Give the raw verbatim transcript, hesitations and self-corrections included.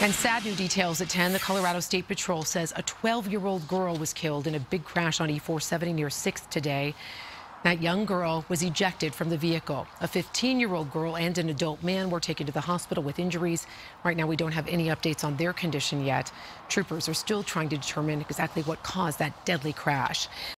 And sad new details at ten. The Colorado State Patrol says a twelve-year-old girl was killed in a big crash on E four seventy near sixth today. That young girl was ejected from the vehicle. A fifteen-year-old girl and an adult man were taken to the hospital with injuries. Right now, we don't have any updates on their condition yet. Troopers are still trying to determine exactly what caused that deadly crash.